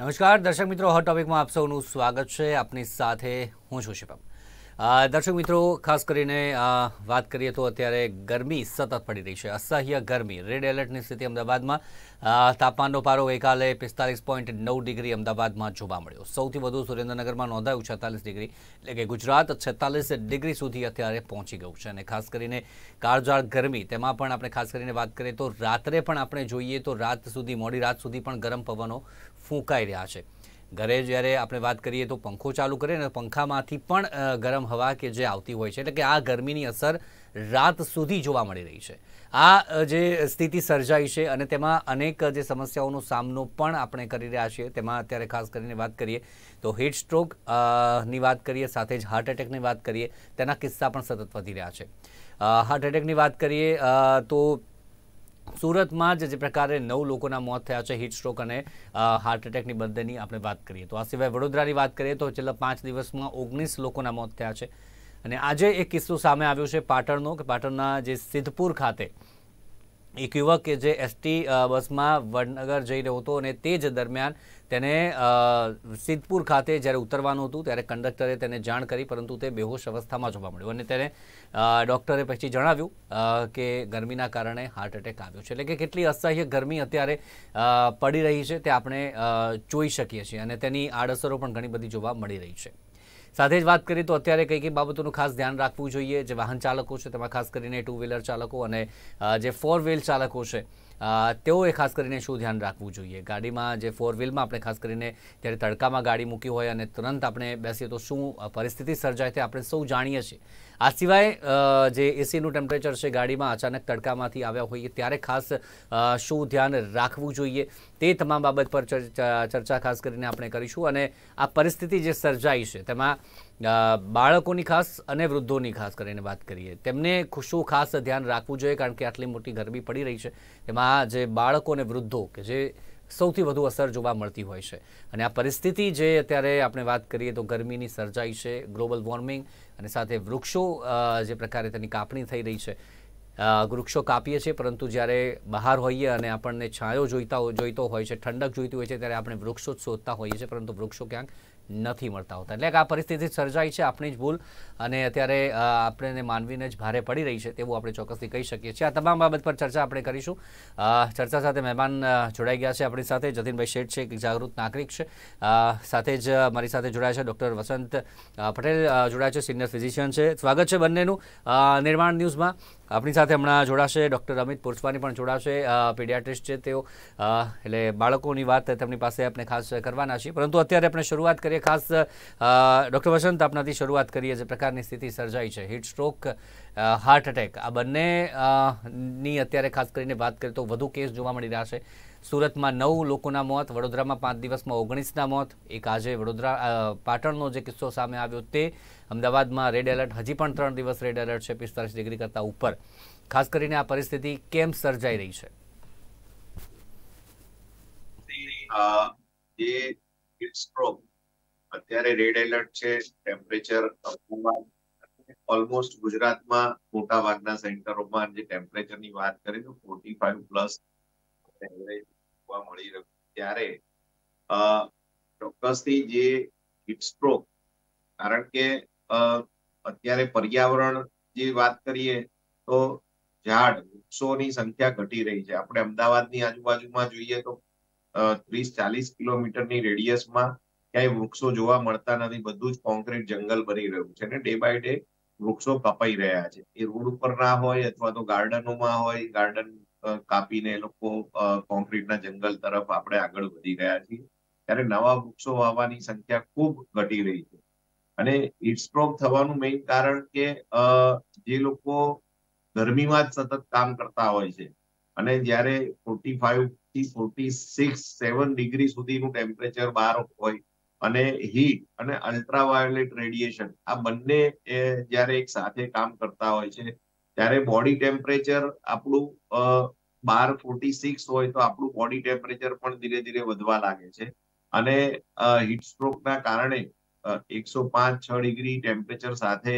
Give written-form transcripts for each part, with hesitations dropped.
નમસ્કાર દર્શક મિત્રો, હોટ ટોપિકમાં આપ સૌનું સ્વાગત છે. આપની સાથે હું છું શિવમ. દર્શક મિત્રો, ખાસ કરીને વાત કરીએ તો અત્યારે ગરમી સતત પડી રહી છે, અસહ્ય ગરમી. રેડ એલર્ટની સ્થિતિ અમદાવાદમાં. તાપમાનનો પારો ગઈકાલે 45.9 ડિગ્રી અમદાવાદમાં જોવા મળ્યો. સૌથી વધુ સુરેન્દ્રનગરમાં નોંધાયું 46 ડિગ્રી, એટલે કે ગુજરાત 46 ડિગ્રી સુધી અત્યારે પહોંચી ગયું છે. અને ખાસ કરીને કાળઝાળ ગરમી, તેમાં પણ આપણે ખાસ કરીને વાત કરીએ તો રાત્રે પણ આપણે જોઈએ તો મોડી રાત સુધી પણ ગરમ પવનો ફૂંકાઈ રહ્યા છે. ઘરે જ્યારે આપણે વાત કરીએ તો પંખો ચાલુ કરીએ ને પંખામાંથી પણ ગરમ હવા કે જે આવતી હોય છે, એટલે કે આ ગરમીની અસર રાત સુધી જોવા મળી રહી છે. આ જે સ્થિતિ સર્જાઈ છે અને તેમાં અનેક જે સમસ્યાઓનો સામનો પણ આપણે કરી રહ્યા છીએ. તેમાં અત્યારે ખાસ કરીને વાત કરીએ તો હીટ સ્ટ્રોક ની વાત કરીએ, સાથે જ હાર્ટ એટેકની વાત કરીએ. તેના કિસ્સા પણ સતત વધી રહ્યા છે. હાર્ટ એટેકની વાત કરીએ તો સુરતમાં જે પ્રકારે 9 લોકોના મોત થયા છે હીટ સ્ટ્રોક અને હાર્ટ એટેકની બંનેની આપણે વાત કરીએ તો. આ સિવાય વડોદરાની વાત કરીએ તો છેલ્લા 5 દિવસમાં 19 લોકોના મોત થયા છે. અને આજે એક કિસ્સો સામે આવ્યો છે પાટણનો, કે પાટણના જે સિદ્ધપુર ખાતે એક યુવક કે જે એસટી બસમાં વડનગર જઈ રહ્યો હતો અને તે જ દરમિયાન તેને સિદ્ધપુર ખાતે જ્યારે ઉતરવાનું હતું ત્યારે કંડક્ટરે તેને જાણ કરી, પરંતુ તે બેહોશ અવસ્થામાં જોવા મળ્યો અને તેને ડૉક્ટરે પછી જણાવ્યું કે ગરમીના કારણે હાર્ટ એટેક આવ્યો છે. એટલે કે કેટલી અસહ્ય ગરમી અત્યારે પડી રહી છે તે આપણે જોઈ શકીએ છીએ અને તેની આડઅસરો પણ ઘણી બધી જોવા મળી રહી છે. સાથે જ વાત કરીએ તો અત્યારે કઈ કઈ બાબતોનું ખાસ ધ્યાન રાખવું જોઈએ. જે વાહન ચાલકો છે તેમાં ખાસ કરીને 2 વ્હીલર ચાલકો અને જે 4 વ્હીલ ચાલકો છે તેઓએ ખાસ કરીને શું ધ્યાન રાખવું જોઈએ. ગાડીમાં જે 4 વ્હીલમાં આપણે ખાસ કરીને જ્યારે તડકામાં ગાડી મૂકી હોય અને તુરંત આપણે બેસીએ તો શું પરિસ્થિતિ સર્જાય તે આપણે સૌ જાણીએ છીએ. આ સિવાય જે એસીનું ટેમ્પરેચર છે ગાડીમાં અચાનક તડકામાંથી આવ્યા હોઈએ ત્યારે ખાસ શું ધ્યાન રાખવું જોઈએ તે તમામ બાબત પર ચર્ચા ખાસ કરીને આપણે કરીશું. અને આ પરિસ્થિતિ જે સર્જાઈ છે તેમાં બાળકોની ખાસ અને વૃદ્ધોની ખાસ કરીને વાત કરીએ, તેમને શું ખાસ ધ્યાન રાખવું જોઈએ, કારણ કે આટલી મોટી ગરમી પડી રહી છે. તેમાં જે બાળકો અને વૃદ્ધો કે જે સૌથી વધુ અસર જોવા મળતી હોય છે. અને આ પરિસ્થિતિ જે અત્યારે આપણે વાત કરીએ તો ગરમીની સર્જાઈ છે, ગ્લોબલ વોર્મિંગ અને સાથે વૃક્ષો જે પ્રકારે તેની કાપણી થઈ રહી છે. વૃક્ષો કાપીએ છીએ, પરંતુ જ્યારે બહાર હોઈએ અને આપણને છાંયો જોઈતો હોય છે, ઠંડક જોઈતી હોય છે, ત્યારે આપણે વૃક્ષો જ શોધતા હોઈએ છીએ, પરંતુ વૃક્ષો ક્યાંક નથી મળતા હોતા. એટલે કે આ પરિસ્થિતિ સર્જાઈ છે આપણી જ ભૂલ અને અત્યારે આપણે માનવીને જ ભારે પડી રહી છે તેવું આપણે ચોક્કસથી કહી શકીએ છીએ. આ તમામ બાબત પર ચર્ચા આપણે કરીશું. ચર્ચા સાથે મહેમાન જોડાઈ ગયા છે આપણી સાથે. જતીનભાઈ શેઠ છે, એક જાગૃત નાગરિક છે. સાથે જ મારી સાથે જોડાયા છે ડૉક્ટર વસંત પટેલ જોડાયા છે, સિનિયર ફિઝિશિયન છે. સ્વાગત છે બંનેનું નિર્માણ ન્યૂઝમાં. આપણી સાથે હમણાં જોડાશે ડૉક્ટર અમિત પુરસ્વાની પણ જોડાશે, પીડિયાટ્રિસ્ટ છે તેઓ. એટલે બાળકોની વાત તેમની પાસે આપણે ખાસ કરવાના છીએ, પરંતુ અત્યારે આપણે શરૂઆત કરીએ ખાસ ડૉક્ટર વસંત આપનાથી શરૂઆત કરીએ. જે પ્રકારની સ્થિતિ સર્જાઈ છે, હીટ સ્ટ્રોક, હાર્ટ એટેક, આ બંનેની અત્યારે ખાસ કરીને વાત કરીએ તો વધુ કેસ જોવા મળી રહ્યા છે. સુરતમાં 9 લોકોના મોત, વડોદરામાં 5 દિવસમાં 19ના મોત, એક આજે પાટણનો જે કિસ્સો સામે આવ્યો તે, અમદાવાદમાં રેડ એલર્ટ, હજી પણ 3 દિવસ રેડ એલર્ટ છે 45 ડિગ્રી કરતાં ઉપર. ખાસ કરીને આ પરિસ્થિતિ કેમ સર્જાઈ રહી છે? જે હીટ સ્ટ્રોક અત્યારે રેડ એલર્ટ છે, ટેમ્પરેચર ઓલમોસ્ટ ગુજરાતમાં મોટા ભાગના સેન્ટરોમાં જે ટેમ્પરેચરની વાત કરીએ તો 45 પ્લસ જોવા મળી રહ્યું. ત્યારે ચોક્કસથી જે હીટ સ્ટ્રોક, કારણ કે અત્યારે પર્યાવરણ જે વાત કરીએ તો વૃક્ષોની સંખ્યા ઘટી રહી છે. આપણે અમદાવાદની આજુબાજુમાં જોઈએ તો 30-40 કિલોમીટરની રેડિયસમાં ક્યાંય વૃક્ષો જોવા મળતા નથી. બધું જ કોન્ક્રીટ જંગલ બની રહ્યું છે અને ડે બાય ડે વૃક્ષો કપાઈ રહ્યા છે. એ રોડ ઉપર ના હોય અથવા તો ગાર્ડનોમાં હોય, ગાર્ડન કાપીને લોકો કોન્ક્રીટના જંગલ તરફ આપણે આગળ વધી રહ્યા છીએ. ત્યારે નવા વૃક્ષો વાવવાની સંખ્યા ખૂબ ઘટી રહી છે. અને હીટ સ્ટ્રોક થવાનું મેઇન કારણ કે જે લોકો ગરમીમાં જ સતત કામ કરતા હોય છે અને જ્યારે 45 થી 46-7 ડિગ્રી સુધીનું ટેમ્પરેચર બહાર હોય અને હીટ અને અલ્ટ્રાવાયોલેટ રેડિયેશન આ બંને જ્યારે એક સાથે કામ કરતા હોય છે ત્યારે બોડી ટેમ્પરેચર આપણું 46 હોય તો આપણું બોડી ટેમ્પરેચર પણ ધીરે ધીરે વધવા લાગે છે. અને હીટ સ્ટ્રોકના કારણે 105-6 ડિગ્રી ટેમ્પરેચર સાથે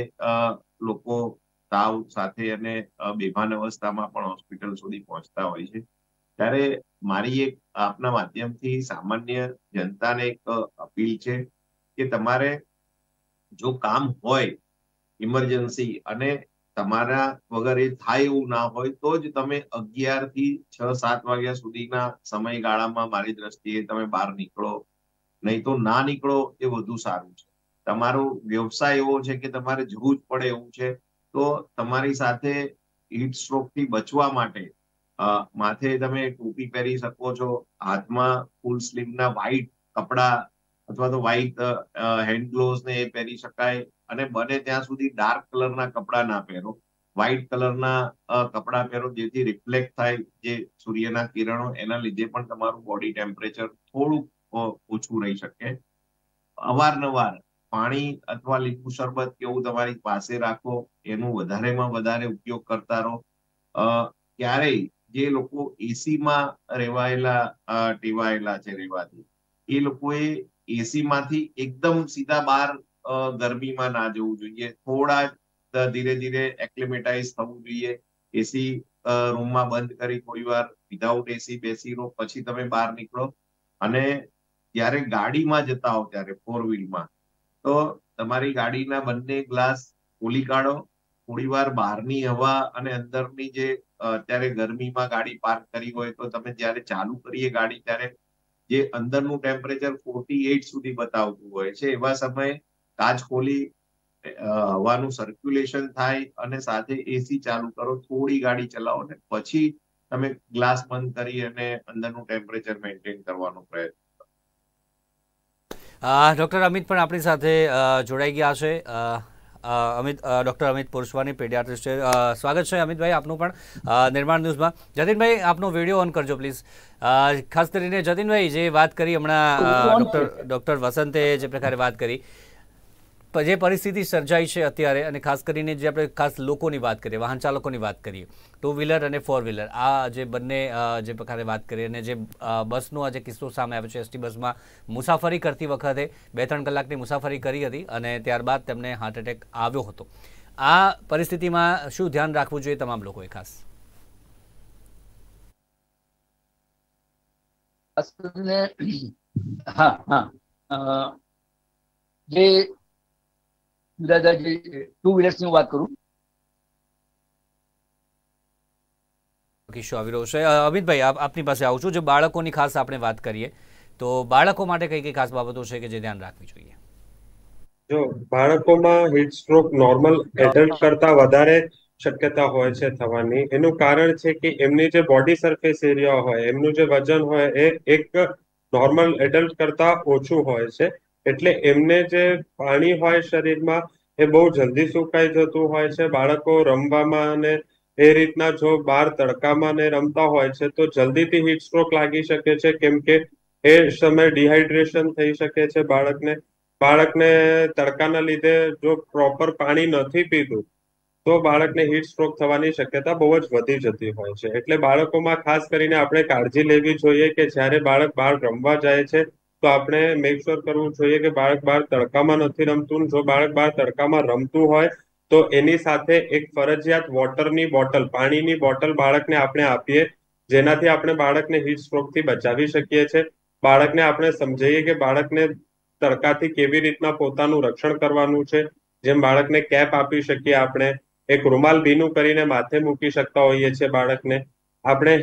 લોકો તાવ સાથે અને બેભાન અવસ્થામાં પણ હોસ્પિટલ સુધી પહોંચતા હોય છે. ત્યારે મારી એક આપના માધ્યમથી સામાન્ય જનતાને એક અપીલ છે કે તમારે જો કામ હોય ઇમરજન્સી અને તમારા વગર એ થાય એવું ના હોય તો જ તમે 11 થી 6-7 વાગ્યા સુધીના સમયગાળામાં મારી દ્રષ્ટિએ તમે બહાર નીકળો, નહીં તો ના નીકળો એ વધુ સારું છે. તમારો વ્યવસાય એવો છે કે તમારે જવું જ પડે એવું છે તો તમારી સાથે હીટ સ્ટ્રોક થી બચવા માટે માથે તમે ટોપી પહેરી શકો છો, હાથમાં ફૂલ સ્લીવના વ્હાઈટ કપડા અથવા તો વ્હાઈટ હેન્ડ ગ્લોવ્સ ને એ પહેરી શકાય, અને બને ત્યાં સુધી ડાર્ક કલરના કપડા ના પહેરો, વ્હાઈટ કલરના કપડા પહેરો જેથી રિફ્લેક્ટ થાય જે સૂર્યના કિરણો, એના લીધે પણ તમારું બોડી ટેમ્પરેચર થોડું ઓછું રહી શકે. અવારનવાર પાણી અથવા લીંબુ શરબત કેવું તમારી પાસે રાખો, એનું વધારેમાં વધારે ઉપયોગ કરતા રહો. ક્યારેય જે લોકો એસીમાં ટેવાયેલા છે રહેવાથી, એ લોકોએ એસી માંથી એકદમ સીધા બહાર ગરમીમાં ના જવું જોઈએ. થોડા ધીરે ધીરે એક્લિમેટાઇઝ થવું જોઈએ. એસી રૂમમાં બંધ કરી થોડી વાર વિધાઉટ એસી બેસી રહો, પછી તમે બહાર નીકળો. અને જ્યારે ગાડીમાં જતા હો ત્યારે 4 વ્હીલમાં તો તમારી ગાડીના બંને ગ્લાસ ખોલી કાઢો, થોડી વાર બહારની હવા અને અંદરની જે અત્યારે ગરમીમાં ગાડી પાર્ક કરી હોય તો તમે જ્યારે ચાલુ કરીએ ગાડી ત્યારે જે અંદરનું ટેમ્પરેચર 48 સુધી બતાવતું હોય છે, એવા સમયે કાચ ખોલી હવાનું સર્ક્યુલેશન થાય અને સાથે એસી ચાલુ કરો, થોડી ગાડી ચલાવો ને પછી તમે ગ્લાસ બંધ કરી અને અંદરનું ટેમ્પરેચર મેન્ટેન કરવાનો પ્રયત્ન. ડૉક્ટર અમિત પણ આપણી સાથે જોડાઈ ગયા છે. ડૉક્ટર અમિત પુરુષવાની પેડિયાટ્રિસ્ટ છે. સ્વાગત છે અમિતભાઈ આપનું પણ નિર્માણ ન્યૂઝમાં. જતીનભાઈ આપનો વિડીયો ઓન કરજો પ્લીઝ. ખાસ કરીને જતીનભાઈ જે વાત કરી હમણાં ડૉક્ટર વસંતે જે પ્રકારે વાત કરી, જે પરિસ્થિતિ સર્જાઈ છે અત્યારે, અને ખાસ કરીને જે આપણે ખાસ લોકોની વાત કરીએ, વાહન ચાલકોની વાત કરીએ, 2 વ્હીલર અને 4 વ્હીલર, આ જે બંને જે પ્રકારે વાત કરીએ, અને જે બસનો આ જે કિસ્સો સામે આવ્યો છે, એસટી બસમાં મુસાફરી કરતી વખતે 2-3 કલાકની મુસાફરી કરી હતી અને ત્યારબાદ તેમને હાર્ટ એટેક આવ્યો હતો. આ પરિસ્થિતિમાં શું ધ્યાન રાખવું જોઈએ તમામ લોકોએ ખાસ? જે ટુ વ્હીલર્સની વાત કરું, કિસ્સો આવી રહ્યો છે. અમિતભાઈ આપની પાસે આવું છું. જો બાળકોની ખાસ આપણે વાત કરીએ તો બાળકો માટે કઈ કઈ ખાસ બાબતો છે કે જે ધ્યાન રાખવી જોઈએ? જો બાળકોમાં હીટ સ્ટ્રોક નોર્મલ એડલ્ટ કરતા વધારે શક્યતા હોય છે થવાની. એનું કારણ છે કે એમની જે બોડી સરફેસ એરિયા હોય, એમનું જે વજન હોય એ એક નોર્મલ એડલ્ટ કરતા ઓછું હોય છે. એટલે એમને જે પાણી હોય શરીરમાં એ બહુ જલ્દી સુકાઈ જતું હોય છે. બાળકો રમવામાં અને એ રીતના જો બહાર તડકામાં ને રમતા હોય છે તો જલ્દીથી હીટ સ્ટ્રોક લાગી શકે છે, કેમ કે એ સમયે ડિહાઇડ્રેશન થઈ શકે છે બાળકને તડકાના લીધે જો પ્રોપર પાણી નથી પીતું તો બાળકને હીટ સ્ટ્રોક થવાની શક્યતા બહુ જ વધી જતી હોય છે. એટલે બાળકોમાં ખાસ કરીને આપણે કાળજી લેવી જોઈએ કે જ્યારે બાળક બહાર રમવા જાય છે તો આપણે મેક શ્યોર કરવું જોઈએ કે બાળક બહાર તડકામાં નથી રમતું. જો બાળક બહાર તડકામાં રમતું હોય તો એની સાથે એક ફરજિયાત વોટરની બોટલ, પાણીની બોટલ બાળકને આપણે આપીએ, જેનાથી આપણે બાળકને હીટ સ્ટ્રોકથી બચાવી શકીએ છીએ. બાળકને આપણે સમજાવીએ કે બાળકને તડકાથી કેવી રીતના પોતાનું રક્ષણ કરવાનું છે. જેમ બાળકને કેપ આપી શકીએ, આપણે એક રૂમાલ ભીનું કરીને માથે મૂકી શકતા હોઈએ છીએ. બાળકને આપણે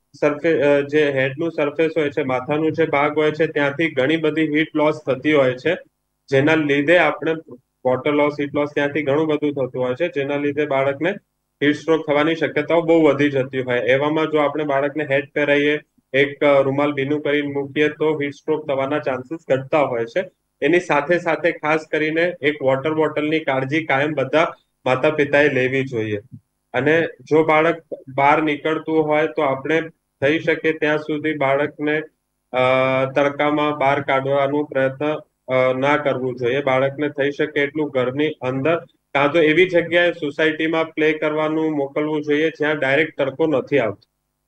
જે હેડનું સરફેસ હોય છે, માથાનું જે ભાગ હોય છે, ત્યાંથી ઘણી બધી હીટ લોસ થતી હોય છે, જેના લીધે આપણે વોટર લોસ, હીટ લોસ ત્યાંથી ઘણું બધું થતું હોય છે, જેના લીધે બાળકને હીટ સ્ટ્રોક થવાની શક્યતાઓ બહુ વધી જતી હોય. એવામાં જો આપણે બાળકને હેડ પહેરાવીએ, એક રૂમાલ ભીનું કરીને મૂકીએ તો હીટ સ્ટ્રોક થવાના ચાન્સીસ ઘટતા હોય છે. એની સાથે સાથે ખાસ કરીને એક વોટર બોટલની કાળજી કાયમ બધા માતા પિતાએ લેવી જોઈએ. અને જો બાળક બહાર નીકળતું હોય તો આપણે થઈ શકે ત્યાં સુધી બાળકને તડકામાં બહાર કાઢવાનો પ્રયત્ન ના કરવું જોઈએ. બાળકને થઈ શકે એટલું ઘરની અંદર કાં તો એવી જગ્યાએ સોસાયટીમાં પ્લે કરવાનું મોકલવું જોઈએ જ્યાં ડાયરેક્ટ તડકો નથી આવતો.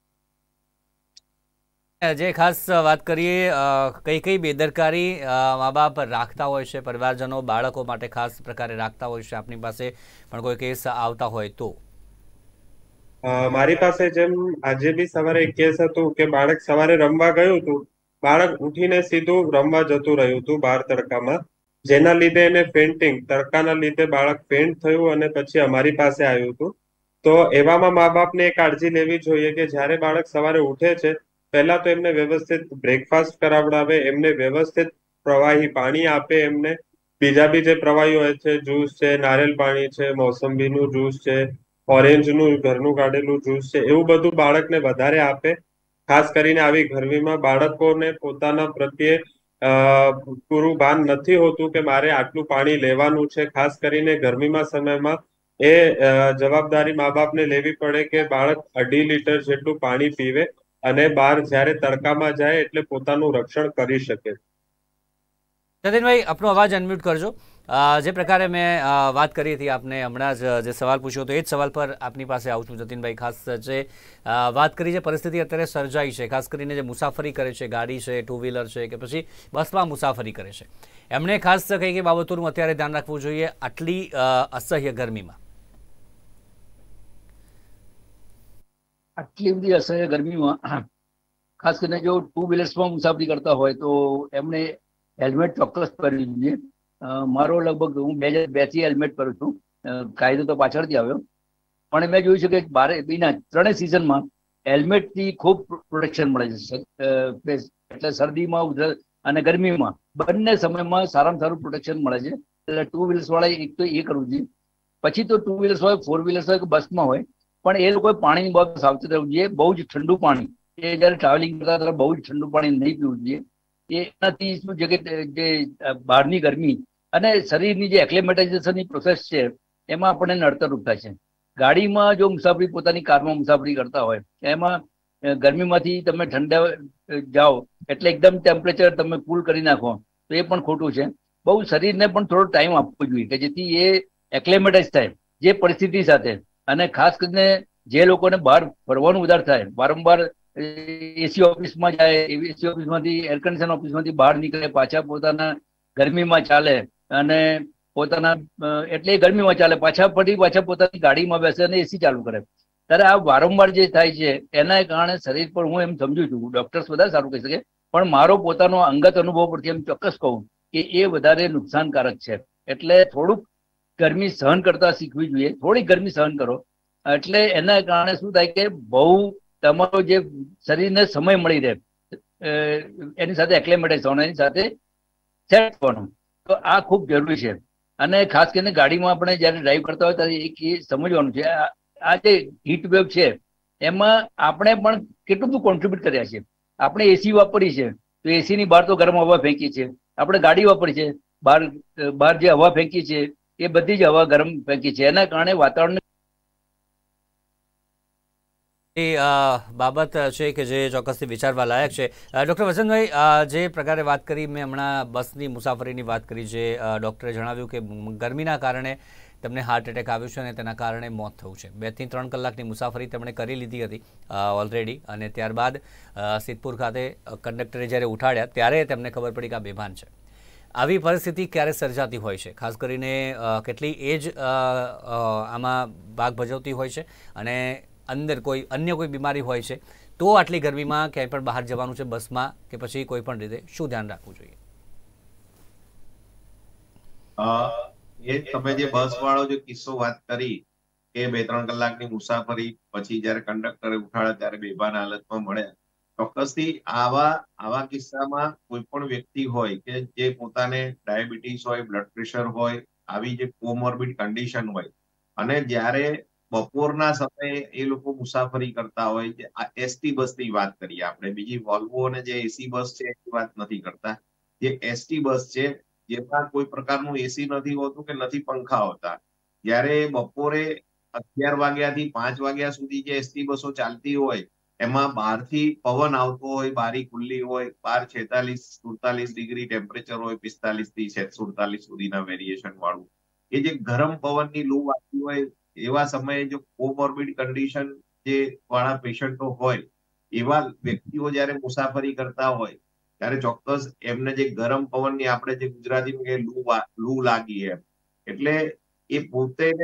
જે ખાસ વાત કરીએ, કઈ કઈ બેદરકારી મા બાપ રાખતા હોય છે, પરિવારજનો બાળકો માટે ખાસ પ્રકારે રાખતા હોય છે, આપની પાસે પણ કોઈ કેસ આવતા હોય તો? મારી પાસે જેમ આજે બી સવારે એક કેસ હતું કે બાળક સવારે રમવા ગયું હતું, બાળક ઉઠીને સીધું રમવા જતું રહ્યું હતું બહાર તડકામાં, જેના લીધે એને ફેન્ટિંગ, તડકાના લીધે બાળક ફેન્ટ થયું અને પછી અમારી પાસે આવ્યું હતું. તો એવામાં મા બાપને એ કાળજી લેવી જોઈએ કે જ્યારે બાળક સવારે ઉઠે છે, પહેલા તો એમને વ્યવસ્થિત બ્રેકફાસ્ટ કરાવડાવે, એમને વ્યવસ્થિત પ્રવાહી પાણી આપે એમને. બીજા બી જે પ્રવાહી હોય છે, જ્યુસ છે, નારિયેલ પાણી છે, મોસંબીનું જ્યુસ છે, ઓરેન્જનું ઘરનું કાઢેલું જ્યુસ છે, એવું બધું બાળકને વધારે આપે. ખાસ કરીને આવી ગરમીમાં બાળકોને પોતાના પ્રત્યે પૂરું ભાન નથી હોતું કે મારે આટલું પાણી લેવાનું છે. ખાસ કરીને ગરમીમાં સમયમાં એ જવાબદારી મા બાપને લેવી પડે કે બાળક 2.5 લીટર જેટલું પાણી પીવે અને બહાર જ્યારે તડકામાં જાય એટલે પોતાનું રક્ષણ કરી શકે. જતીનભાઈ, આપનો અવાજ અનમ્યુટ કરજો. જે પ્રકારે મેં વાત કરી હતી, આપને હમણાં જ જે સવાલ પૂછ્યો હતો એ જ સવાલ પર આપની પાસે આવું છું. જતીનભાઈ, ખાસ જે વાત કરી, જે પરિસ્થિતિ અત્યારે સર્જાઈ છે, ખાસ કરીને જે મુસાફરી કરે છે, ગાડી છે, ટુ વ્હીલર છે કે પછી બસમાં મુસાફરી કરે છે, એમણે ખાસ કઈ કઈ બાબતોનું અત્યારે ધ્યાન રાખવું જોઈએ આટલી અસહ્ય ગરમીમાં? આટલી બધી અસહ્ય ગરમીમાં ખાસ કરીને જો ટુ વ્હીલર્સમાં મુસાફરી કરતા હોય તો એમને હેલ્મેટ ચોક્કસ પહેરવું જોઈએ. મારો લગભગ હું 2002 થી હેલ્મેટ પહેરું છું. કાયદો તો પાછળથી આવ્યો, પણ મેં જોયું છે કે બારે બીના ત્રણેય સિઝનમાં હેલ્મેટથી ખૂબ પ્રોટેક્શન મળે છે. એટલે શરદીમાં, ઉધરસ અને ગરમીમાં બંને સમયમાં સારામાં સારું પ્રોટેક્શન મળે છે. એટલે ટુ વ્હીલર્સ વાળા એક તો એ કરવું જોઈએ. પછી તો ટુ વ્હીલર્સ હોય, ફોર વ્હીલર્સ હોય કે બસમાં હોય, પણ એ લોકોએ પાણીની બાબત સાવચેત રહેવું જોઈએ. બહુ જ ઠંડુ પાણી, એ જયારે ટ્રાવેલિંગ કરતા ત્યારે બહુ જ ઠંડુ પાણી નહીં પીવું જોઈએ. એનાથી શું છે કે જે બહારની ગરમી અને શરીરની જે એક્લેમેટાઇઝેશનની પ્રોસેસ છે એમાં આપણને નડતરરૂપ થાય છે. ગાડીમાં જો મુસાફરી, પોતાની કારમાં મુસાફરી કરતા હોય, એમાં ગરમીમાંથી તમે ઠંડા જાઓ એટલે એકદમ ટેમ્પરેચર તમે કૂલ કરી નાખો તો એ પણ ખોટું છે. બહુ શરીરને પણ થોડો ટાઈમ આપવો જોઈએ કે જેથી એ એક્લેમેટાઇઝ થાય જે પરિસ્થિતિ સાથે. અને ખાસ કરીને જે લોકોને બહાર ફરવાનું વધારે થાય, વારંવાર એસી ઓફિસમાં જાય, એસી ઓફિસમાંથી, એર કન્ડિશન ઓફિસમાંથી બહાર નીકળે, પાછા પોતાના ગરમીમાં ચાલે અને પોતાના એટલે ગરમીમાં ચાલે, પાછા પોતાની ગાડીમાં બેસે અને એસી ચાલુ કરે, ત્યારે આ વારંવાર જે થાય છે એના કારણે શરીર પર, હું એમ સમજુ છું, ડોક્ટર્સ વધારે સારું કહી શકે, પણ મારો પોતાનો અંગત અનુભવ પરથી એમ ચોક્કસ કહું કે એ વધારે નુકસાનકારક છે. એટલે થોડુંક ગરમી સહન કરતા શીખવી જોઈએ. થોડીક ગરમી સહન કરો એટલે એના કારણે શું થાય કે બહુ તમારો જે શરીરને સમય મળી રહે એની સાથે એક્લેમેટાઇઝ થવાનું, એની સાથે સેટ થવાનું. તો આ ખૂબ જરૂરી છે. અને ખાસ કરીને ગાડીમાં આપણે જયારે ડ્રાઈવ કરતા હોય ત્યારે એક એ સમજવાનું છે, આ જે હીટ વેવ છે એમાં આપણે પણ કેટલું બધું કોન્ટ્રીબ્યુટ કર્યા છે. આપણે એસી વાપરી છે તો એસી ની બહાર તો ગરમ હવા ફેંકી છે. આપણે ગાડી વાપરી છે, બહાર જે હવા ફેંકી છે એ બધી જ હવા ગરમ ફેંકી છે. એના કારણે વાતાવરણ એ બાબત છે કે જે ચોક્કસથી વિચારવા લાયક છે. ડૉક્ટર વસંતભાઈ, જે પ્રકારે વાત કરી, મેં હમણાં બસની મુસાફરીની વાત કરી, જે ડૉક્ટરે જણાવ્યું કે ગરમીના કારણે તેમને હાર્ટ એટેક આવ્યું છે અને તેના કારણે મોત થયું છે. 2 થી 3 કલાકની મુસાફરી તેમણે કરી લીધી હતી ઓલરેડી, અને ત્યારબાદ સિદ્ધપુર ખાતે કંડક્ટરે જ્યારે ઉઠાડ્યા ત્યારે તેમને ખબર પડી કે આ બેભાન છે. આવી પરિસ્થિતિ ક્યારે સર્જાતી હોય છે? ખાસ કરીને કેટલી એજ આમાં ભાગ ભજવતી હોય છે અને અંદર અન્ય કોઈ બીમારી હોય છે તો આટલી ગરમીમાં ક્યાંય પણ બહાર જવાનું છે, બસમાં કે પછી કોઈ પણ રીતે શું ધ્યાન રાખવું જોઈએ? એ તમે જે બસ વાળો જે કિસ્સો વાત કરી કે 2-3 કલાકની મુસાફરી પછી જયારે કંડક્ટરે ઉઠાડ્યા ત્યારે બેભાન હાલતમાં મળ્યા, ચોક્કસથી આવા કિસ્સામાં કોઈ પણ વ્યક્તિ હોય કે જે પોતાને ડાયાબિટીસ હોય, બ્લડ પ્રેશર હોય, આવી જે કોમોર્બિડ કન્ડિશન હોય, અને જ્યારે બપોરના સમયે એ લોકો મુસાફરી કરતા હોય, જે એસટી બસની વાત કરીએ આપણે, બીજી વોલ્વો અને જે એસી બસ છે એની વાત નથી કરતા. જે એસટી બસ છે જેમાં કોઈ પ્રકારનું એસી નથી હોતું કે નથી પંખા હોતા, જ્યારે બપોરે 11 વાગ્યાથી 5 વાગ્યા સુધી જે એસટી બસો ચાલતી હોય એમાં બહારથી પવન આવતો હોય, બારી ખુલ્લી હોય, બહાર 46-47 ડિગ્રી ટેમ્પરેચર હોય, 45 થી 47 સુધીના વેરિએશન વાળું, એ જે ગરમ પવનની લૂ આવતી હોય, એવા સમયે જો કોમોર્બિડ કન્ડિશન જે વાળા પેશન્ટો હોય, એવા વ્યક્તિઓ જયારે મુસાફરી કરતા હોય ત્યારે ચોક્કસ એમને જે ગરમ પવનની, આપણે જે ગુજરાતીમાં કે લૂ લાગી એમ, એટલે એ પોતે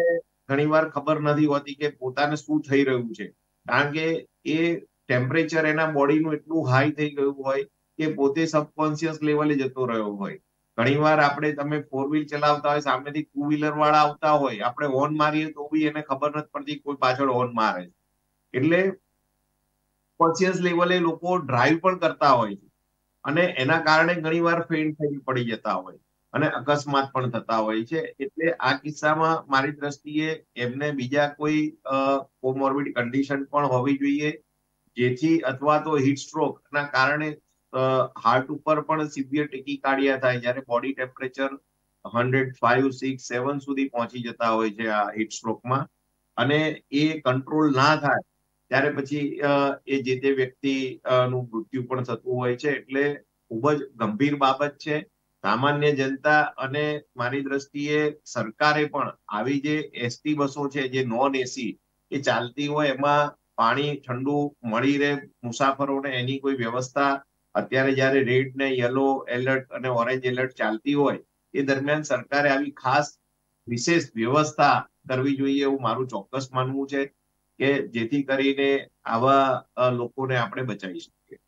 ઘણીવાર ખબર નથી હોતી કે પોતાને શું થઈ રહ્યું છે, કારણ કે એ ટેમ્પરેચર એના બોડીનું એટલું હાઈ થઈ ગયું હોય કે પોતે સબકોન્શિયસ લેવલે જતો રહ્યો હોય. ઘણીવાર તમે 4 વ્હીલ ચલાવતા હોય, સામેથી 2 વ્હીલર વાળા આવતા હોય, આપણે હોર્ન મારીએ તો બી એને ખબર નથી પડતી કોઈ પાછળ હોર્ન મારે છે. એટલે કોન્શિયસ લેવલે લોકો ડ્રાઈવ પણ કરતા હોય છે અને એના કારણે ઘણીવાર ફેઇન્ટ થઈ પડી જતા હોય અને અકસ્માત પણ થતા હોય છે. એટલે આ કિસ્સામાં મારી દ્રષ્ટિએ એમને બીજા કોઈ કોમોર્બિડ કન્ડિશન પણ હોવી જોઈએ, જેથી અથવા તો હીટ સ્ટ્રોક ના કારણે હાર્ટ ઉપર પણ સિવિયર ટેકીકાર્ડિયા થાય, જ્યારે બોડી ટેમ્પરેચર 105, 6, 7 સુધી પહોંચી જતા હોય છે આ હીટ સ્ટ્રોકમાં, અને એ કંટ્રોલ ના થાય ત્યારે પછી એ જે તે વ્યક્તિ નું મૃત્યુ પણ થતું હોય છે. એટલે ખૂબ જ ગંભીર બાબત છે. સામાન્ય જનતા અને મારી દ્રષ્ટિએ સરકારે પણ આવી જે એસટી બસો છે જે નોન એસી એ ચાલતી હોય, એમાં પાણી ઠંડુ મળી રહે મુસાફરોને, એની કોઈ વ્યવસ્થા અત્યારે જયારે રેડ ને યલો એલર્ટ અને ઓરેન્જ એલર્ટ ચાલતી હોય એ દરમિયાન સરકારે આવી ખાસ વિશેષ વ્યવસ્થા કરવી જોઈએ એવું મારું ચોક્કસ માનવું છે, કે જેથી કરીને આવા લોકોને આપણે બચાવી શકીએ.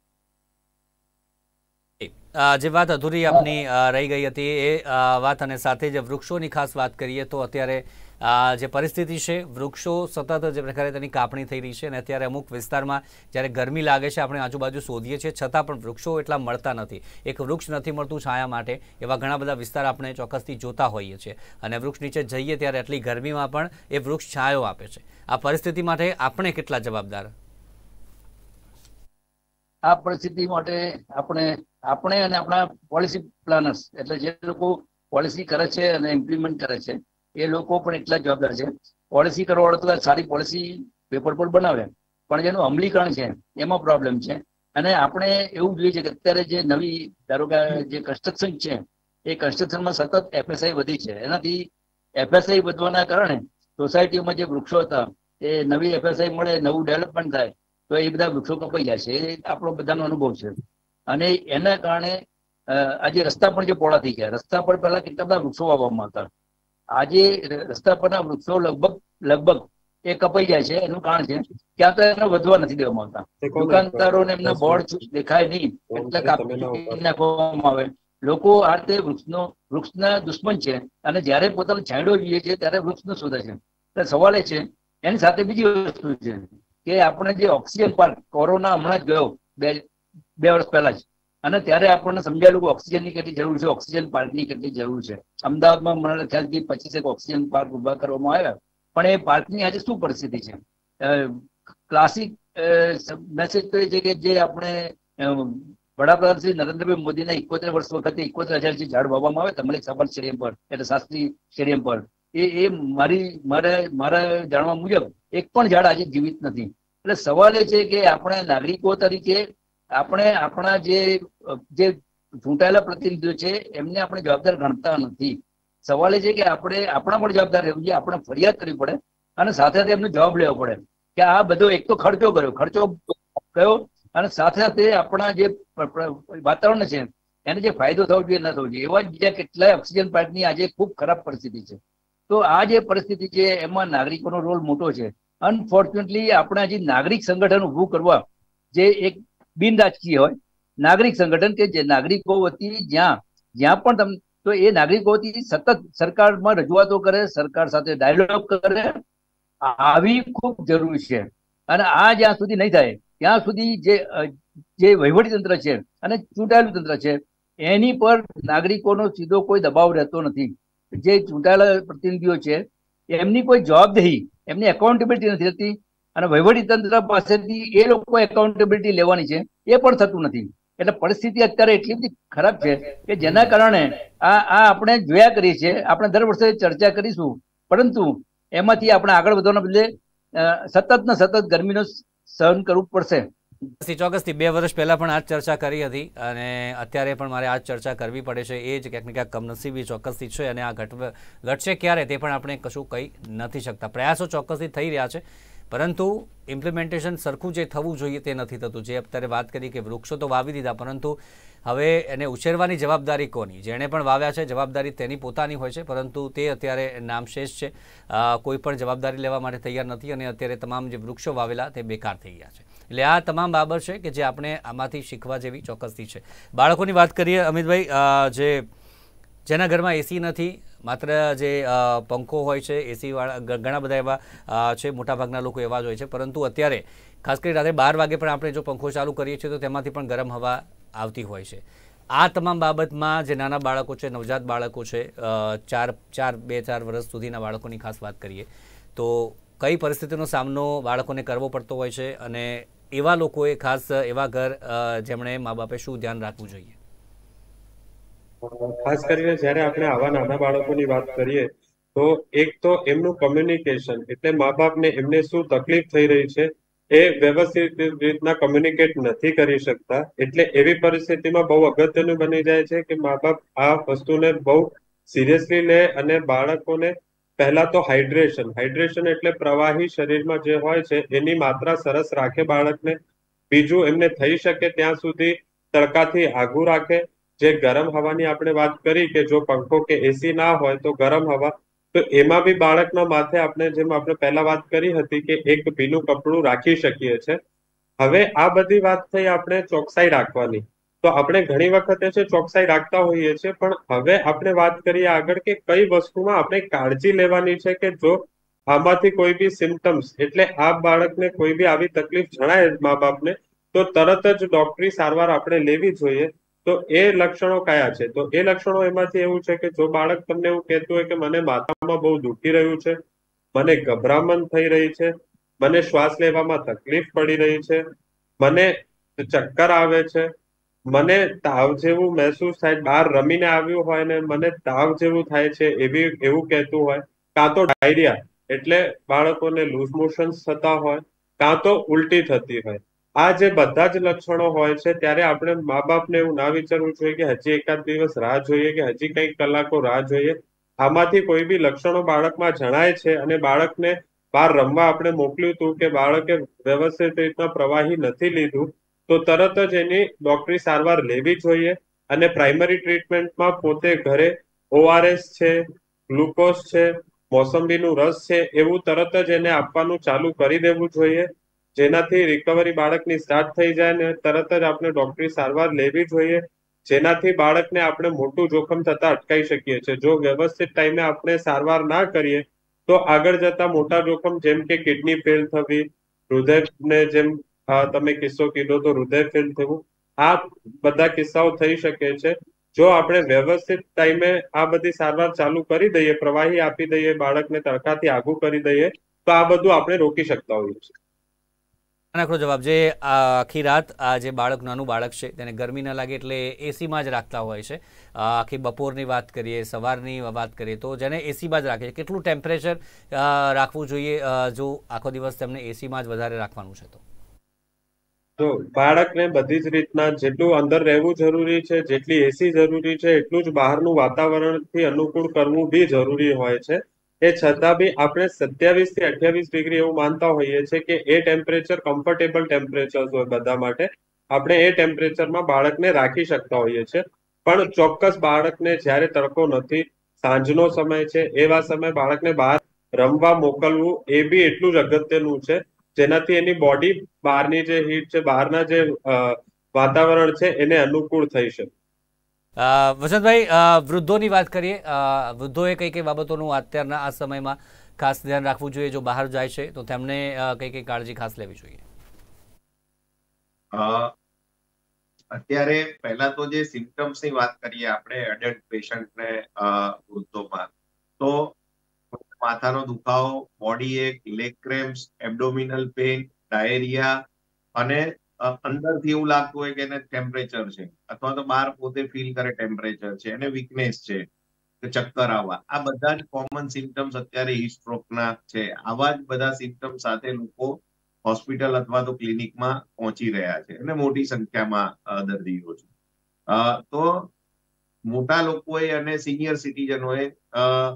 જે વાત અધૂરી આપની રહી ગઈ હતી એ વાત, અને સાથે જે વૃક્ષોની ખાસ વાત કરીએ તો અત્યારે જે પરિસ્થિતિ છે, વૃક્ષો સતત જે પ્રકારે તેની કાપણી થઈ રહી છે, અને અત્યારે અમુક વિસ્તારમાં જ્યારે ગરમી લાગે છે આપણે આજુબાજુ શોધીએ છીએ છતાં પણ વૃક્ષો એટલા મળતા નથી. એક વૃક્ષ નથી મળતું છાયા માટે, એવા ઘણા બધા વિસ્તાર આપણે ચોક્કસથી જોતા હોઈએ છીએ, અને વૃક્ષ નીચે જઈએ ત્યારે એટલી ગરમીમાં પણ એ વૃક્ષ છાયો આપે છે. આ પરિસ્થિતિ માટે આપણે કેટલા જવાબદાર? આ પરિસ્થિતિ માટે આપણે અને આપણા પોલિસી પ્લાનર્સ, એટલે જે લોકો પોલિસી કરે છે અને ઇમ્પ્લિમેન્ટ કરે છે, એ લોકો પણ એટલા જવાબદાર છે. પોલિસી કરવા વાળો તો સારી પોલિસી પેપર પર બનાવે, પણ જેનું અમલીકરણ છે એમાં પ્રોબ્લેમ છે. અને આપણે એવું જોઈએ છે કે અત્યારે જે નવી ધારો કે જે કન્સ્ટ્રક્શન છે એ કન્સ્ટ્રક્શનમાં સતત એફએસઆઈ વધી છે. એનાથી એફએસઆઈ વધવાના કારણે સોસાયટીમાં જે વૃક્ષો હતા એ નવી એફએસઆઈ મળે, નવું ડેવલપમેન્ટ થાય તો એ બધા વૃક્ષો કપાઈ જાય છે. એ આપણો બધાનો અનુભવ છે. અને એના કારણે આજે રસ્તા પણ જે પહોળા થઈ ગયા, રસ્તા પર પહેલા કેટલા બધા વૃક્ષો વાવવામાં હતા, આજે રસ્તા પરના વૃક્ષો લગભગ એ કપાઈ જાય છે. એનું કારણ છે ક્યાં તો એને વધવા નથી દેવામાં આવતા, દુકાનદારોને એમના બોર્ડ દેખાય નહીં એટલે કાપી નાખવામાં આવે. લોકો આ રીતે વૃક્ષના દુશ્મન છે, અને જયારે પોતાનો છાંયડો જોઈએ છે ત્યારે વૃક્ષનો શોધે છે. એટલે સવાલ એ છે, એની સાથે બીજી વસ્તુ છે કે આપણે જે ઓક્સિજન પાર્ક, કોરોના હમણાં જ ગયો 2 વર્ષ પહેલા જ, અને ત્યારે આપણને સમજાયેલું કે ઓક્સિજનની કેટલી જરૂર છે, ઓક્સિજન પાર્કની કેટલી જરૂર છે. અમદાવાદમાં મને ખ્યાલથી 25 ઓક્સિજન પાર્ક ઉભા કરવામાં આવ્યા, પણ એ પાર્કની આજે શું પરિસ્થિતિ છે? ક્લાસિક મેસેજ તો એ છે કે જે આપણે વડાપ્રધાન શ્રી નરેન્દ્રભાઈ મોદીના 71 વર્ષ વખતે 71,000 જે ઝાડ વાવવામાં આવે તમલીક સફર સ્ટેડિયમ પર, એટલે શાસ્ત્રી સ્ટેડિયમ પર, એ મારા જાણવા મુજબ એક પણ ઝાડ આજે જીવિત નથી. એટલે સવાલ એ છે કે આપણે નાગરિકો તરીકે આપણે આપણા જે ચૂંટાયેલા પ્રતિનિધિઓ છે એમને આપણે જવાબદાર ગણતા નથી. સવાલ એ છે કે આપણે આપણા પણ જવાબદાર રહેવું જોઈએ, આપણે ફરિયાદ કરવી પડે અને સાથે સાથે એમનો જવાબ લેવો પડે કે આ બધો એક તો ખર્ચો કર્યો અને સાથે સાથે આપણા જે વાતાવરણ છે એને જે ફાયદો થવો જોઈએ ન થવો જોઈએ. એવા જ બીજા કેટલાય ઓક્સિજન પાર્કની આજે ખૂબ ખરાબ પરિસ્થિતિ છે. તો આ જે પરિસ્થિતિ છે એમાં નાગરિકોનો રોલ મોટો છે. અનફોર્ચ્યુનેટલી આપણે હજી નાગરિક સંગઠન ઉભું કરવા, જે એક બિન રાજકીય હોય નાગરિક સંગઠન કે જે નાગરિકો વતી જ્યાં પણ તો એ નાગરિકો વતી સતત સરકારમાં રજૂઆતો કરે, સરકાર સાથે ડાયલોગ કરે, આવી ખૂબ જરૂરી છે. અને આ જ્યાં સુધી નહીં થાય ત્યાં સુધી જે વહીવટી તંત્ર છે અને ચૂંટાયેલું તંત્ર છે એની પર નાગરિકોનો સીધો કોઈ દબાવ રહેતો નથી. જે ચૂંટાયેલા પ્રતિનિધિઓ છે એમની કોઈ જવાબદેહી, એમની એકાઉન્ટેબિલિટી નથી રહેતી, અને વહીવટી તંત્ર પાસેથી એ લોકો એકાઉન્ટેબિલિટી લેવાની છે એ પણ થતું નથી. એટલે પરિસ્થિતિ અત્યારે એટલી બધી ખરાબ છે કે જેના કારણે આ આપણે જોયા કરીએ છીએ. આપણે દર વર્ષે ચર્ચા કરીશું, પરંતુ એમાંથી આપણે આગળ વધવાના બદલે સતત ને સતત ગરમીનો સહન કરવું પડશે. ચોક્કસથી 2 વર્ષ પહેલા પણ આ ચર્ચા કરી હતી, અને અત્યારે પણ મારે આ ચર્ચા કરવી પડે છે. એ જ ક્યાંક ને ક્યાંક કમનસીબી ચોક્કસથી છે, અને આ ઘટશે ક્યારે તે પણ આપણે કશું કહી નથી શકતા. પ્રયાસો ચોક્કસથી થઈ રહ્યા છે, પરંતુ ઇમ્પ્લિમેન્ટેશન સરખું જે થવું જોઈએ તે નથી થતું. જે અત્યારે વાત કરી કે વૃક્ષો તો વાવી દીધા, પરંતુ હવે એને ઉછેરવાની જવાબદારી કોની? જેણે પણ વાવ્યા છે જવાબદારી તેની પોતાની હોય છે, પરંતુ તે અત્યારે નામશેષ છે. કોઈ પણ જવાબદારી લેવા માટે તૈયાર નથી અને અત્યારે તમામ જે વૃક્ષો વાવેલા તે બેકાર થઈ ગયા છે. એટલે આ તમામ બાબત છે કે જે આપણે આમાંથી શીખવા જેવી ચોક્કસથી છે. બાળકોની વાત કરીએ અમિતભાઈ, જેના ઘરમાં એસી નથી, માત્ર જે પંખો હોય છે, એસીવાળા ઘણા બધા એવા છે, મોટાભાગના લોકો એવા જ હોય છે, પરંતુ અત્યારે ખાસ કરી રાત્રે 12 વાગે પણ આપણે જો પંખો ચાલુ કરીએ છીએ તો તેમાંથી પણ ગરમ હવા આવતી હોય છે. આ તમામ બાબતમાં જે નાના બાળકો છે, નવજાત બાળકો છે, 2-4 વર્ષ સુધીના બાળકોની ખાસ વાત કરીએ તો કઈ પરિસ્થિતિનો સામનો બાળકોને કરવો પડતો હોય છે અને એવા લોકોએ ખાસ એવા ઘર જેમણે મા બાપે શું ધ્યાન રાખવું જોઈએ? ખાસ કરીને જ્યારે આપણે આવા નાના બાળકોની વાત કરીએ તો એક તો એમનું કમ્યુનિકેશન, એટલે મા બાપને એમને શું તકલીફ થઈ રહી છે એ વ્યવસ્થિત રીતના કમ્યુનિકેટ નથી કરી શકતા. એટલે એવી પરિસ્થિતિમાં બહુ અગત્યનું બની જાય છે કે મા બાપ આ વસ્તુને બહુ સિરિયસલી લે અને બાળકોને પહેલા તો હાઇડ્રેશન એટલે પ્રવાહી શરીરમાં જે હોય છે એની માત્રા સરસ રાખે બાળકને. બીજું, એમને થઈ શકે ત્યાં સુધી તડકાથી આઘું રાખે. જે ગરમ હવાની આપણે વાત કરી કે જો પંખો કે એસી ના હોય તો ગરમ હવા, તો એમાં બી બાળકના માથે આપણે પહેલા વાત કરી હતી કે એક ભીનું કપડું રાખી શકીએ છે. હવે આ બધી વાત થઈ આપણે ચોકસાઈ રાખવાની, તો આપણે ઘણી વખતે છે ચોકસાઈ રાખતા હોઈએ છીએ, પણ હવે આપણે વાત કરીએ આગળ કે કઈ વસ્તુમાં આપણે કાળજી લેવાની છે કે જો આમાંથી કોઈ બી સિમ્ટમ્સ, એટલે આ બાળકને કોઈ બી આવી તકલીફ જણાય મા બાપને તો તરત જ ડોક્ટરી સારવાર આપણે લેવી જોઈએ. તો એ લક્ષણો કયા છે? તો એ લક્ષણો એમાંથી એવું છે કે જો બાળક તમને એવું કહેતું હોય કે મને માથામાં બહુ દુખી રહ્યું છે, મને ગભરામણ થઈ રહી છે, મને શ્વાસ લેવામાં તકલીફ પડી રહી છે, મને ચક્કર આવે છે, મને તાવ જેવું મહેસૂસ થાય, બહાર રમીને આવ્યું હોય ને મને તાવ જેવું થાય છે એવું કહેતું હોય, કાં તો ડાયરિયા એટલે બાળકોને લૂઝ મોશન્સ થતા હોય, કાં તો ઉલટી થતી હોય. આ જે બધા જ લક્ષણો હોય છે ત્યારે આપણે મા બાપને એવું ના વિચારવું જોઈએ કે હજી એકાદ દિવસ રાહ જોઈએ કે હજી કંઈક કલાકો રાહ જોઈએ. આમાંથી કોઈ બી લક્ષણો બાળકમાં જણાય છે અને બાળકને બહાર રમવા આપણે મોકલ્યું હતું કે બાળકે વ્યવસ્થિત રીતના પ્રવાહી નથી લીધું, તો તરત જ એની ડોક્ટરી સારવાર લેવી જોઈએ અને પ્રાઇમરી ટ્રીટમેન્ટમાં પોતે ઘરે ORS છે, ગ્લુકોઝ છે, મોસંબીનું રસ છે એવું તરત જ એને આપવાનું ચાલુ કરી દેવું જોઈએ, જેનાથી રિકવરી બાળકની સ્ટાર્ટ થઈ જાય ને તરત જ આપણે ડોક્ટરી સારવાર લેવી જોઈએ, જેનાથી બાળકને આપણે મોટું જોખમ થતા અટકાવી શકીએ છીએ. જો વ્યવસ્થિત ટાઈમે આપણે સારવાર ના કરીએ તો આગળ જતા મોટા જોખમ જેમ કે કિડની ફેલ થવી, હૃદયને જેમ તમે કિસ્સો કીધો તો હૃદય ફેલ થવું, આ બધા કિસ્સાઓ થઈ શકે છે. જો આપણે વ્યવસ્થિત ટાઈમે આ બધી સારવાર ચાલુ કરી દઈએ, પ્રવાહી આપી દઈએ, બાળકને તડકાથી આઘું કરી દઈએ તો આ બધું આપણે રોકી શકતા હોઈએ છીએ. આખો જવાબ જે આખી રાત આ જે નાનું બાળક છે તેને ગરમી ન લાગે એટલે એસીમાં જ રાખતા હોય છે. આખી બપોરની વાત કરીએ, સવારની વાત કરીએ તો જેને એસીમાં જ રાખે છે, કેટલું ટેમ્પરેચર રાખવું જોઈએ જો આખો દિવસ તેમને એસીમાં જ વધારે રાખવાનું છે? તો બાળકને બધી જ રીતના જેટલું અંદર રહેવું જરૂરી છે, જેટલી એસી જરૂરી છે, એટલું જ બહારનું વાતાવરણથી અનુકૂળ કરવું બી જરૂરી હોય છે. એ છતાં બી આપણે 27 થી 28 ડિગ્રી એવું માનતા હોઈએ છીએ કે એ ટેમ્પરેચર કમ્ફર્ટેબલ ટેમ્પરેચર હોય બધા માટે. આપણે એ ટેમ્પરેચરમાં બાળકને રાખી શકતા હોઈએ છીએ, પણ ચોક્કસ બાળકને જ્યારે તડકો નથી, સાંજનો સમય છે, એવા સમય બાળકને બહાર રમવા મોકલવું એ બી એટલું જ અગત્યનું છે, જેનાથી એની બોડી બહારની જે હીટ છે, બહારના જે વાતાવરણ છે એને અનુકૂળ થઈ શકે. વસંતભાઈ, વૃદ્ધોની વાત કરીએ, વૃદ્ધોએ કઈ કઈ બાબતોનું અત્યારના આ સમયમાં ખાસ ધ્યાન રાખવું જોઈએ? જો બહાર જાય છે તો તેમને કઈ કઈ કાળજી ખાસ લેવી જોઈએ? અત્યારે પહેલા તો જે સિમ્ટમ્સ ની વાત કરીએ આપણે એડલ્ટ પેશન્ટને વૃદ્ધોમાં, તો માથાનો દુખાવો, body ache, leg cramps, abdominal pain, diarrhoea અને અંદરથી એવું લાગતું હોય કે એને ટેમ્પરેચર છે અથવા તો બહાર પોતે ફીલ કરે ટેમ્પરેચર છે, એને વીકનેસ છે, ચક્કર આવવા, આ બધા જ કોમન સિમ્ટમ્સ અત્યારે હીટ સ્ટ્રોકના છે. આવા જ બધા સિમ્ટમ સાથે લોકો હોસ્પિટલ અથવા તો ક્લિનિકમાં પહોંચી રહ્યા છે અને મોટી સંખ્યામાં દર્દીઓ છે. તો મોટા લોકોએ અને સિનિયર સિટીઝનોએ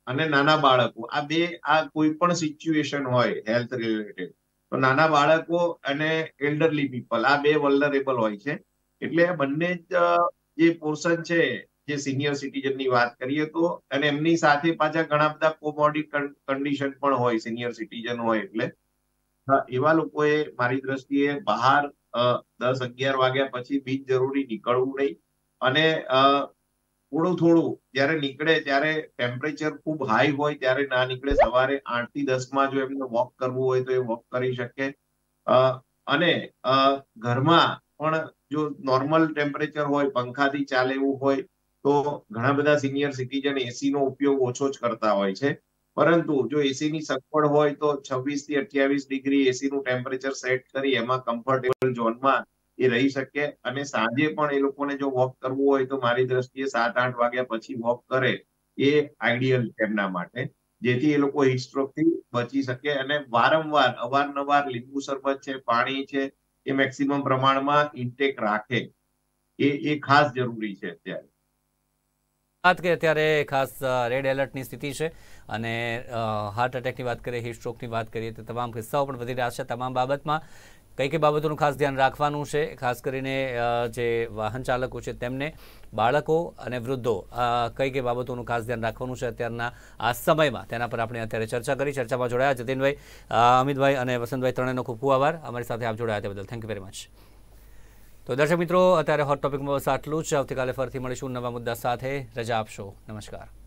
અને નાના બાળકો આ કોઈ પણ સિચ્યુએશન હોય હેલ્થ રિલેટેડ, તો નાના બાળકો અને એલ્ડરલી પીપલ આ બે વલ્નરેબલ હોય છે. એટલે બંને જ જે પોર્શન છે, જે સિનિયર સિટીઝન ની વાત કરીએ તો, અને એમની સાથે પાછા ઘણા બધા કોમોર્બિડ કન્ડિશન પણ હોય સિનિયર સિટીઝન હોય એટલે એવા લોકોએ મારી દ્રષ્ટિએ બહાર 10-11 વાગ્યા પછી બિનજરૂરી નીકળવું નહીં. અને થોડું જયારે નીકળે ત્યારે ટેમ્પરેચર ખૂબ હાઈ હોય ત્યારે ના નીકળે. સવારે 8 થી 10 માં જો એમને વોક કરવું હોય તો એ વોક કરી શકે. અને ઘરમાં પણ જો નોર્મલ ટેમ્પરેચર હોય, પંખાથી ચાલે એવું હોય, તો ઘણા બધા સિનિયર સિટીઝન એસી નો ઉપયોગ ઓછો જ કરતા હોય છે. પરંતુ જો એસી ની સગવડ હોય તો 26 થી 28 ડિગ્રી એસી નું ટેમ્પરેચર સેટ કરી એમાં કમ્ફર્ટેબલ ઝોનમાં એ રહી શકે. અને સાંજે પણ એ લોકોને જો વોક કરવું હોય તો મારી દ્રષ્ટિએ 7-8 વાગ્યા પછી વોક કરે એ આઈડિયલ છે એમના માટે, જેથી એ લોકો હીટસ્ટ્રોક થી બચી શકે. અને અવારનવાર લીંબુ શરબત છે, પાણી છે, એ મેક્સિમમ પ્રમાણમાં ઇન્ટેક રાખે એ ખાસ જરૂરી છે અત્યારે. વાત કરીએ અત્યારે ખાસ રેડ એલર્ટની સ્થિતિ છે અને હાર્ટ એટેકની વાત કરીએ, હીટ સ્ટ્રોકની વાત કરીએ તો તમામ કિસ્સાઓ પણ વધી રહ્યા છે. તમામ બાબતમાં કઈ કઈ બાબતોનું ખાસ ધ્યાન રાખવાનું છે, ખાસ કરીને જે વાહન ચાલકો છે તેમને, બાળકો અને વૃદ્ધો, કઈ કઈ બાબતોનું ખાસ ધ્યાન રાખવાનું છે અત્યારના આ સમયમાં, તેના પર આપણે અત્યારે ચર્ચા કરી. ચર્ચામાં જોડાયા જતીનભાઈ, અમિતભાઈ અને વસંતભાઈ, ત્રણેયનો ખૂબ ખૂબ આભાર અમારી સાથે આપ જોડાયા તે બદલ. Thank you very much. તો દર્શક મિત્રો, અત્યારે હોટ ટોપિકમાં બસ આટલું જ. આવતીકાલે ફરીથી મળીશું નવા મુદ્દા સાથે. રજા આપશો. નમસ્કાર.